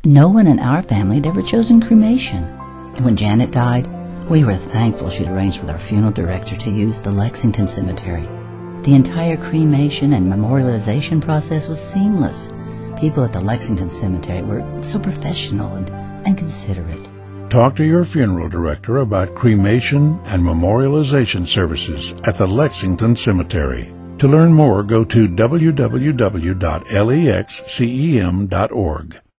No one in our family had ever chosen cremation. And when Janet died, we were thankful she'd arranged with our funeral director to use the Lexington Cemetery. The entire cremation and memorialization process was seamless. People at the Lexington Cemetery were so professional and considerate. Talk to your funeral director about cremation and memorialization services at the Lexington Cemetery. To learn more, go to www.lexcem.org.